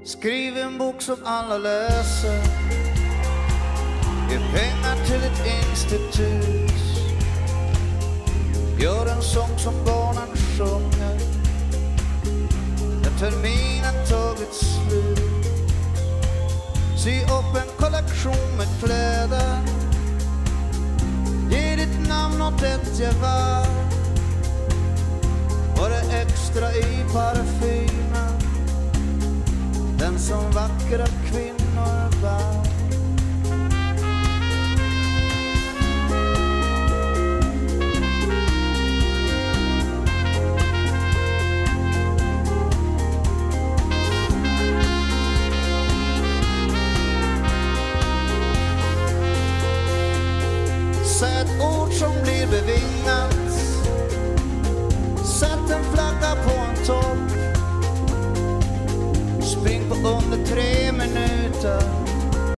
Skriv en bok som alla läser. Ge pengar till ett institut. Gör en sång som barnen sjunger när terminen tagit slut. Sy upp en kollektion med kläder. Ge ditt namn åt ett gevär. Var det extra i parfymen den som vackra kvinnor bär. Säg ett ord som blir bevingat. Sätt en flagga på en topp. Spring på under 3 minuter.